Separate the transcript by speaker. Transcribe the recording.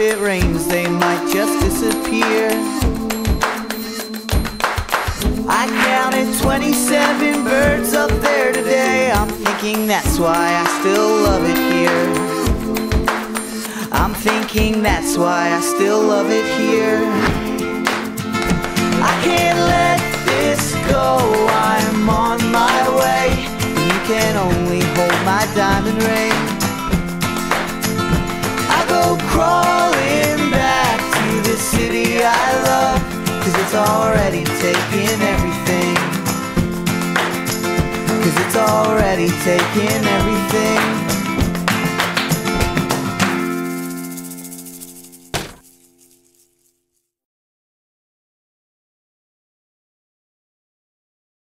Speaker 1: it rains, they might just disappear. I counted 27 birds up there today. I'm thinking that's why I still love it here. I'm thinking that's why I still love it here. I can't let this go, I'm on my way. You can only hold my diamond ring. I go crawling back to the city I love, 'cause it's already taken everything. 'Cause it's already taken everything.